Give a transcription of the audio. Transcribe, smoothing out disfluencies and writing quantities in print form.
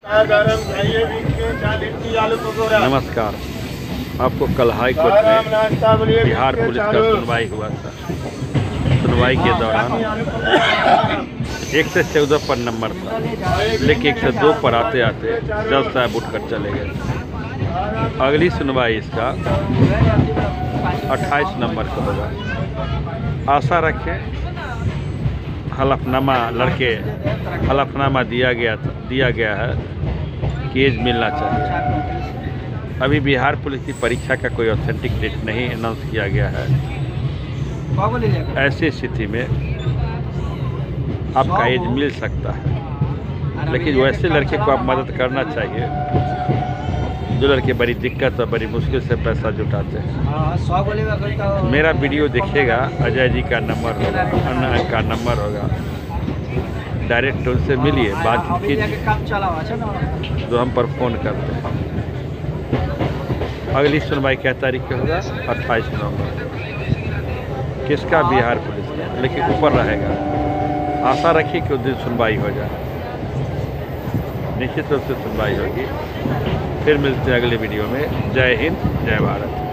नमस्कार। आपको कल हाई कोर्ट में बिहार पुलिस का सुनवाई हुआ था। सुनवाई के दौरान 1 से 14 पर नंबर था, लेकिन 1 से 2 पर आते आते जज साहब उठकर चले गए। अगली सुनवाई इसका 28 नंबर का होगा। आशा रखें। हलफनामा दिया गया है कि एज मिलना चाहिए। अभी बिहार पुलिस की परीक्षा का कोई ऑथेंटिक डेट नहीं अनाउंस किया गया है। ऐसी स्थिति में आपका एज मिल सकता है, लेकिन वैसे लड़के को आप मदद करना चाहिए जो लड़के बड़ी दिक्कत और बड़ी मुश्किल से पैसा जुटाते हैं। मेरा वीडियो देखिएगा, अजय जी का नंबर होगा, अन्ना का नंबर होगा, डायरेक्ट उनसे मिलिए, बात कीजिए जो हम पर फ़ोन करते हैं। अगली सुनवाई क्या तारीख को होगा? 28 नवंबर। किसका? बिहार पुलिस का, लेकिन ऊपर रहेगा। आशा रखिए कि उस दिन सुनवाई हो जाए। निश्चित रूप से सुनवाई होगी। फिर मिलते हैं अगले वीडियो में। जय हिंद, जय भारत।